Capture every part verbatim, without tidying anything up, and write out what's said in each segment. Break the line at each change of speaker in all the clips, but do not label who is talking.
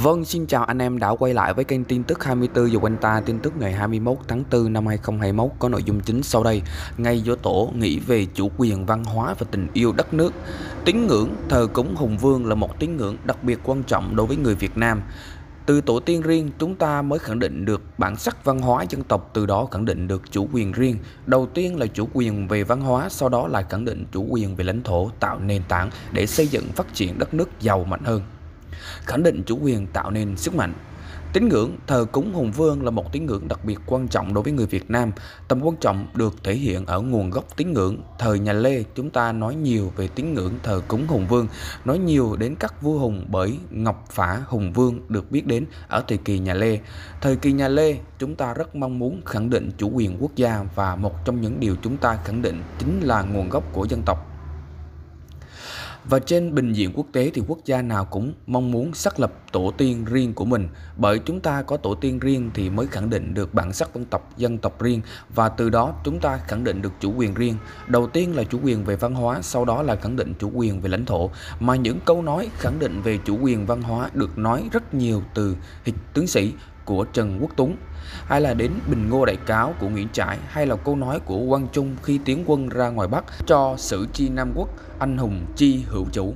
Vâng, xin chào anh em đã quay lại với kênh tin tức hai mươi tư giờ quanh ta. Tin tức ngày hai mươi mốt tháng tư năm hai nghìn không trăm hai mươi mốt có nội dung chính sau đây. Ngày Dỗ Tổ nghĩ về chủ quyền văn hóa và tình yêu đất nước. Tín ngưỡng thờ cúng Hùng Vương là một tín ngưỡng đặc biệt quan trọng đối với người Việt Nam. Từ tổ tiên riêng, chúng ta mới khẳng định được bản sắc văn hóa dân tộc, từ đó khẳng định được chủ quyền riêng. Đầu tiên là chủ quyền về văn hóa, sau đó là khẳng định chủ quyền về lãnh thổ, tạo nền tảng để xây dựng phát triển đất nước giàu mạnh hơn. Khẳng định chủ quyền tạo nên sức mạnh. Tín ngưỡng thờ cúng Hùng Vương là một tín ngưỡng đặc biệt quan trọng đối với người Việt Nam. Tầm quan trọng được thể hiện ở nguồn gốc tín ngưỡng. Thời nhà Lê, chúng ta nói nhiều về tín ngưỡng thờ cúng Hùng Vương, nói nhiều đến các vua hùng bởi Ngọc Phả Hùng Vương được biết đến ở thời kỳ nhà Lê. Thời kỳ nhà Lê, chúng ta rất mong muốn khẳng định chủ quyền quốc gia, và một trong những điều chúng ta khẳng định chính là nguồn gốc của dân tộc. Và trên bình diện quốc tế thì quốc gia nào cũng mong muốn xác lập tổ tiên riêng của mình, bởi chúng ta có tổ tiên riêng thì mới khẳng định được bản sắc dân tộc dân tộc riêng, và từ đó chúng ta khẳng định được chủ quyền riêng. Đầu tiên là chủ quyền về văn hóa, sau đó là khẳng định chủ quyền về lãnh thổ. Mà những câu nói khẳng định về chủ quyền văn hóa được nói rất nhiều từ Hịch Tướng Sĩ của Trần Quốc Tuấn, hay là đến Bình Ngô Đại Cáo của Nguyễn Trãi, hay là câu nói của Quang Trung khi tiến quân ra ngoài Bắc cho Sử Chi Nam Quốc, anh hùng chi hữu chủ.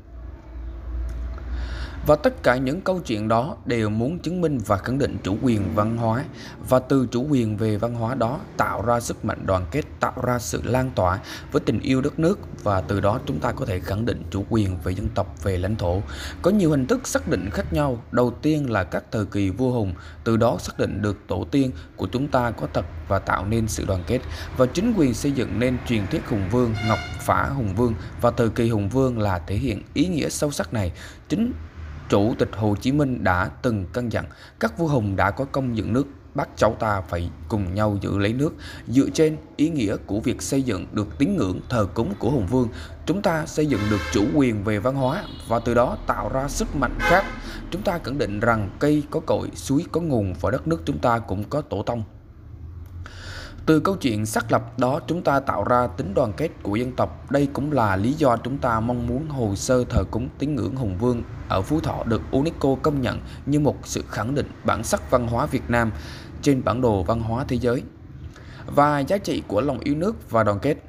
Và tất cả những câu chuyện đó đều muốn chứng minh và khẳng định chủ quyền văn hóa, và từ chủ quyền về văn hóa đó tạo ra sức mạnh đoàn kết, tạo ra sự lan tỏa với tình yêu đất nước, và từ đó chúng ta có thể khẳng định chủ quyền về dân tộc, về lãnh thổ. Có nhiều hình thức xác định khác nhau. Đầu tiên là các thời kỳ vua hùng, từ đó xác định được tổ tiên của chúng ta có thật và tạo nên sự đoàn kết. Và chính quyền xây dựng nên truyền thuyết Hùng Vương, Ngọc Phả Hùng Vương, và thời kỳ Hùng Vương là thể hiện ý nghĩa sâu sắc này. Chính Chủ tịch Hồ Chí Minh đã từng căn dặn các vua hùng đã có công dựng nước, bác cháu ta phải cùng nhau giữ lấy nước. Dựa trên ý nghĩa của việc xây dựng được tín ngưỡng thờ cúng của Hùng Vương, chúng ta xây dựng được chủ quyền về văn hóa, và từ đó tạo ra sức mạnh khác. Chúng ta khẳng định rằng cây có cội, suối có nguồn, và đất nước chúng ta cũng có tổ tông. Từ câu chuyện xác lập đó, chúng ta tạo ra tính đoàn kết của dân tộc. Đây cũng là lý do chúng ta mong muốn hồ sơ thờ cúng tín ngưỡng Hùng Vương ở Phú Thọ được UNESCO công nhận như một sự khẳng định bản sắc văn hóa Việt Nam trên bản đồ văn hóa thế giới. Và giá trị của lòng yêu nước và đoàn kết.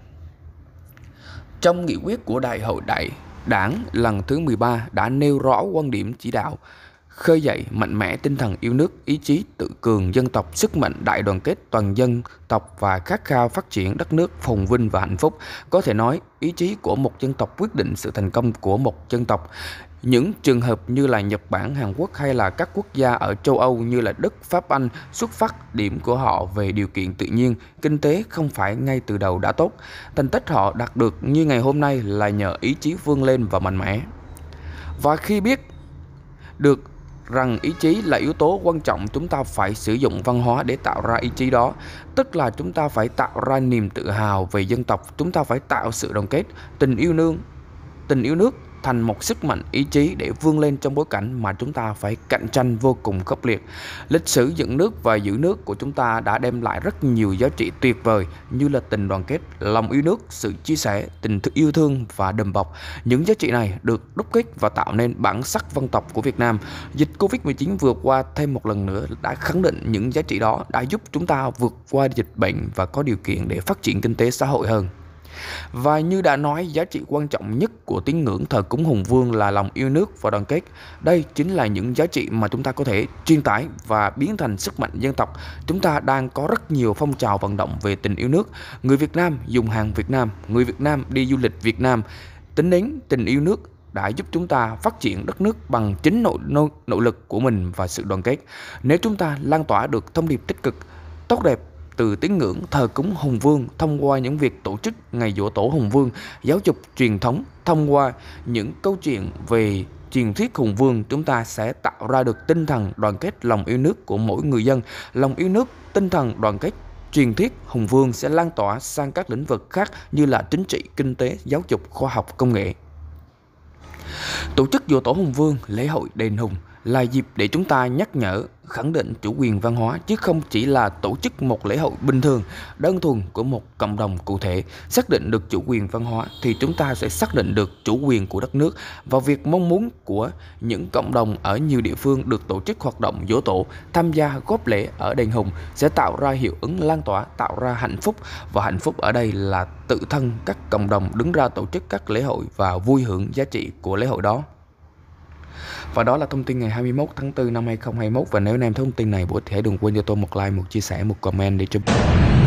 Trong nghị quyết của Đại hội Đại Đảng lần thứ mười ba đã nêu rõ quan điểm chỉ đạo khơi dậy mạnh mẽ tinh thần yêu nước, ý chí tự cường dân tộc, sức mạnh đại đoàn kết toàn dân tộc và khát khao phát triển đất nước phồn vinh và hạnh phúc. Có thể nói, ý chí của một dân tộc quyết định sự thành công của một dân tộc. Những trường hợp như là Nhật Bản, Hàn Quốc hay là các quốc gia ở châu Âu như là Đức, Pháp, Anh, xuất phát điểm của họ về điều kiện tự nhiên, kinh tế không phải ngay từ đầu đã tốt. Thành tích họ đạt được như ngày hôm nay là nhờ ý chí vươn lên và mạnh mẽ. Và khi biết được rằng ý chí là yếu tố quan trọng, chúng ta phải sử dụng văn hóa để tạo ra ý chí đó. Tức là chúng ta phải tạo ra niềm tự hào về dân tộc, chúng ta phải tạo sự đoàn kết, tình yêu nương, tình yêu nước thành một sức mạnh ý chí để vươn lên trong bối cảnh mà chúng ta phải cạnh tranh vô cùng khốc liệt. Lịch sử dựng nước và giữ nước của chúng ta đã đem lại rất nhiều giá trị tuyệt vời như là tình đoàn kết, lòng yêu nước, sự chia sẻ, tình yêu thương và đùm bọc. Những giá trị này được đúc kết và tạo nên bản sắc dân tộc của Việt Nam. Dịch Covid mười chín vừa qua thêm một lần nữa đã khẳng định những giá trị đó, đã giúp chúng ta vượt qua dịch bệnh và có điều kiện để phát triển kinh tế xã hội hơn. Và như đã nói, giá trị quan trọng nhất của tín ngưỡng thờ cúng Hùng Vương là lòng yêu nước và đoàn kết. Đây chính là những giá trị mà chúng ta có thể truyền tải và biến thành sức mạnh dân tộc. Chúng ta đang có rất nhiều phong trào vận động về tình yêu nước. Người Việt Nam dùng hàng Việt Nam, người Việt Nam đi du lịch Việt Nam. Tính đến tình yêu nước đã giúp chúng ta phát triển đất nước bằng chính nội, nội, nội lực của mình và sự đoàn kết. Nếu chúng ta lan tỏa được thông điệp tích cực, tốt đẹp từ tín ngưỡng thờ cúng Hùng Vương thông qua những việc tổ chức ngày Dỗ Tổ Hùng Vương, giáo dục truyền thống thông qua những câu chuyện về truyền thuyết Hùng Vương, chúng ta sẽ tạo ra được tinh thần đoàn kết, lòng yêu nước của mỗi người dân. Lòng yêu nước, tinh thần đoàn kết, truyền thuyết Hùng Vương sẽ lan tỏa sang các lĩnh vực khác như là chính trị, kinh tế, giáo dục, khoa học, công nghệ. Tổ chức Dỗ Tổ Hùng Vương, lễ hội đền Hùng là dịp để chúng ta nhắc nhở khẳng định chủ quyền văn hóa, chứ không chỉ là tổ chức một lễ hội bình thường đơn thuần của một cộng đồng cụ thể. Xác định được chủ quyền văn hóa thì chúng ta sẽ xác định được chủ quyền của đất nước, và việc mong muốn của những cộng đồng ở nhiều địa phương được tổ chức hoạt động giỗ tổ, tham gia góp lễ ở đền Hùng sẽ tạo ra hiệu ứng lan tỏa, tạo ra hạnh phúc. Và hạnh phúc ở đây là tự thân các cộng đồng đứng ra tổ chức các lễ hội và vui hưởng giá trị của lễ hội đó. Và đó là thông tin ngày hai mươi mốt tháng tư năm hai nghìn không trăm hai mươi mốt. Và nếu anh em thấy thông tin này bổ ích thì hãy đừng quên cho tôi một like, một chia sẻ, một comment để cho